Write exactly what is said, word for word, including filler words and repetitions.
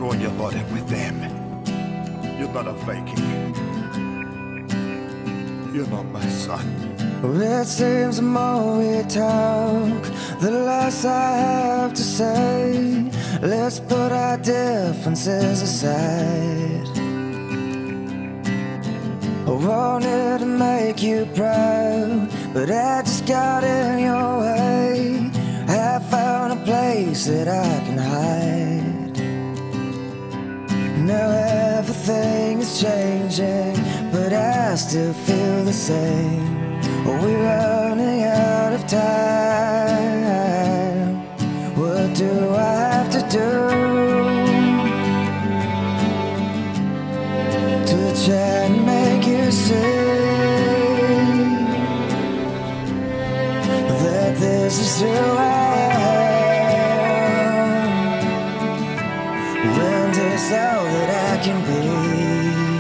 destroy your body with them. You're not a Viking. You're not my son. It seems the more we talk, the less I have to say. Let's put our differences aside. I wanted to make you proud, but I just got in your way. I found a place that I can hide. Now everything is changing, but I still feel the same. We're running out of time. What do I have to do to try and make you see that this is who I am, and it's all that I can be?